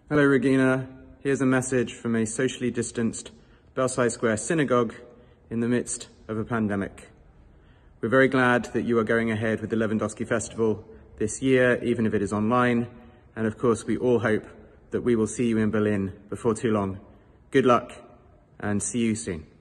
Hello, Regina. Here's a message from a socially distanced Belsize Square synagogue in the midst of a pandemic. We're very glad that you are going ahead with the Lewandowski Festival this year, even if it is online. And of course, we all hope that we will see you in Berlin before too long. Good luck and see you soon.